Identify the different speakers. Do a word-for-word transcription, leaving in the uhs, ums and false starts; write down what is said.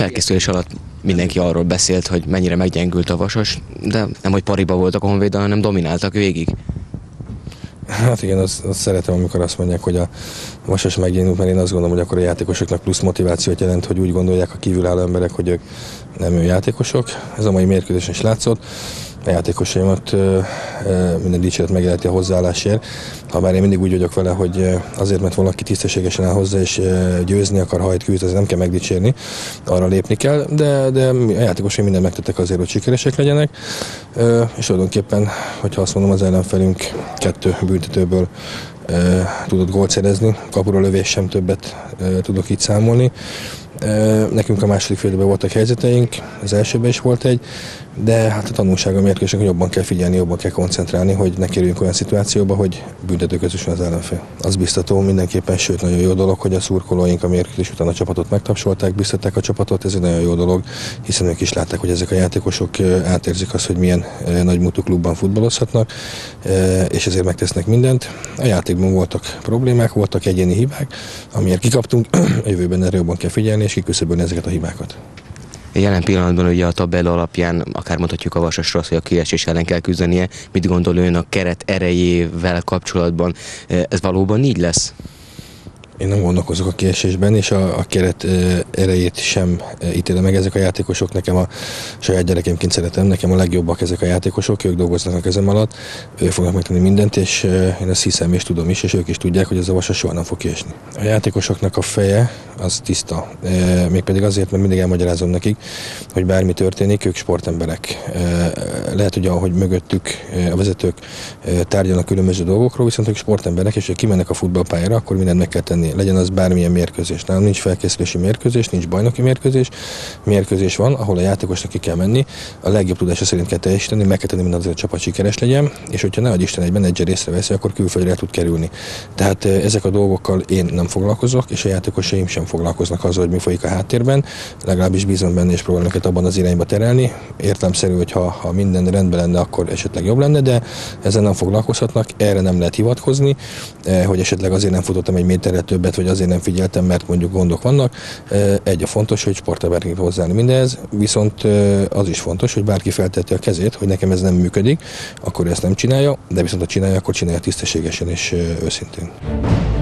Speaker 1: felkészülés alatt mindenki arról beszélt, hogy mennyire meggyengült a Vasas, de nem, hogy pariba voltak a Honvéddal, hanem domináltak végig.
Speaker 2: Hát igen, azt, azt szeretem, amikor azt mondják, hogy a Vasas meggyengült, mert én azt gondolom, hogy akkor a játékosoknak plusz motivációt jelent, hogy úgy gondolják a kívülálló emberek, hogy ők nem ő játékosok. Ez a mai mérkőzésen is látszott. A játékosaimat minden dicséret megéleti a hozzáállásért. Habár én mindig úgy vagyok vele, hogy azért, mert valaki tisztességesen áll hozzá és győzni akar, hajt küzd, azért nem kell megdicsérni, arra lépni kell, de, de a játékosai mindent megtettek azért, hogy sikeresek legyenek. És tulajdonképpen, hogyha azt mondom, az ellenfelünk kettő büntetőből tudott gólt szerezni, kapura lövés sem többet tudok így számolni. Nekünk a második fél időben voltak helyzeteink, az elsőben is volt egy, de hát a tanulsága mérkőzésnek, hogy jobban kell figyelni, jobban kell koncentrálni, hogy ne kerüljünk olyan szituációba, hogy büntetőközös az ellenfél. Az biztató mindenképpen, sőt nagyon jó dolog, hogy a szurkolóink a mérkőzés után a csapatot megtapsolták, biztatták a csapatot, ez egy nagyon jó dolog, hiszen ők is látták, hogy ezek a játékosok átérzik azt, hogy milyen nagymúltú klubban futballozhatnak, és ezért megtesznek mindent. A játékban voltak problémák, voltak egyéni hibák, amiért kikaptunk, a jövőben erre jobban kell figyelni, és kiküszöbölni ezeket a hibákat.
Speaker 1: Jelen pillanatban ugye a tabella alapján akár mondhatjuk a Vasasra, hogy a kiesés ellen kell küzdenie. Mit gondol ön a keret erejével kapcsolatban? Ez valóban így lesz?
Speaker 2: Én nem gondolkozok a kiesésben, és a, a keret erejét sem ítélem meg. Ezek a játékosok, nekem a saját gyerekemként szeretem, nekem a legjobbak ezek a játékosok, ők dolgoznak a kezem alatt, ők fognak megtenni mindent, és én ezt hiszem és tudom is, és ők is tudják, hogy ez a Vasas soha nem fog kiesni. A játékosoknak a feje az tiszta, mégpedig azért, mert mindig elmagyarázom nekik, hogy bármi történik, ők sportemberek. Lehet, hogy ahogy mögöttük a vezetők tárgyalnak különböző dolgokról, viszont ők sportemberek, és ha kimennek a futballpályára, akkor mindent meg kell tenni. Legyen az bármilyen mérkőzés. Nálam nincs felkészülési mérkőzés, nincs bajnoki mérkőzés. Mérkőzés van, ahol a játékosnak ki kell menni, a legjobb tudása szerint kell teljesíteni, meg kell tenni mindent, azért a csapat sikeres legyen, és hogyha nehogy Isten egy menedzser észreveszi, akkor külföldre el tud kerülni. Tehát ezek a dolgokkal én nem foglalkozok, és a játékosaim sem foglalkoznak azzal, hogy mi folyik a háttérben. Legalábbis bízom benne, és próbálom őket abban az irányba terelni. Értelemszerű, hogy ha, ha minden rendben lenne, akkor esetleg jobb lenne, de ezzel nem foglalkozhatnak, erre nem lehet hivatkozni, hogy esetleg azért nem futottam egy méterre többet, vagy azért nem figyeltem, mert mondjuk gondok vannak. Egy a fontos, hogy sportemberként hozzáállni mindez, viszont az is fontos, hogy bárki felteti a kezét, hogy nekem ez nem működik, akkor ezt nem csinálja, de viszont ha csinálja, akkor csinálja tisztességesen és őszintén.